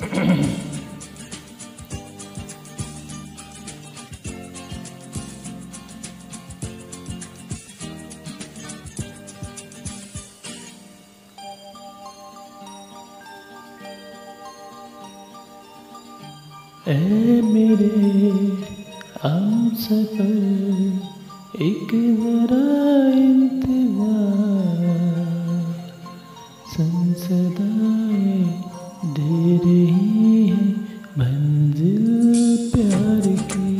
ऐ मेरे हमसफर एक ज़रा इंतज़ार, सदाएं दे रही है मंजिल प्यार की।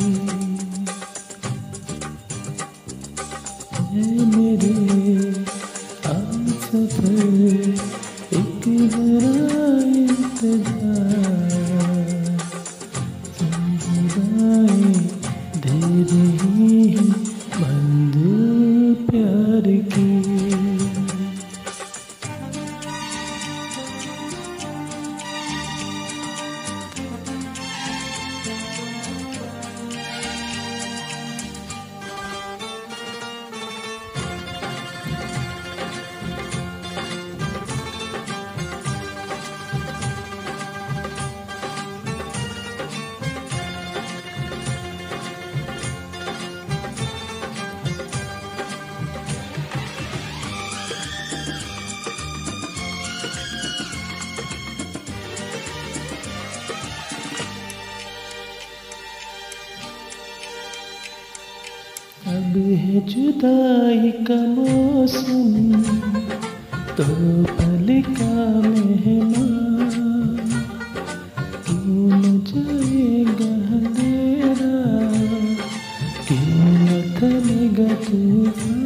ऐ मेरे हमसफर एक ज़रा इंतज़ार, दे रही है मंजिल प्यार की। अब है जुदाई का मौसम, तो पल का मेहमान, तू न जाएगा अंधेरा, क्यों न थमेगा तूफान।